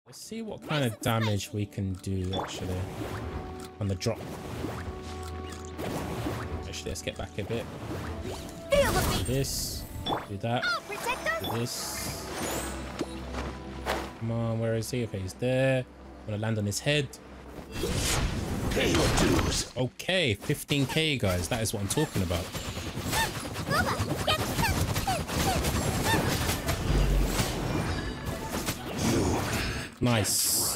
Let's see what kind of damage we can do actually on the drop. Actually, let's get back a bit. Do this. Do that. Do this. Come on, where is he? Okay, he's there. I'm gonna land on his head. Pay your dues. Okay, 15k, guys. That is what I'm talking about. Nice.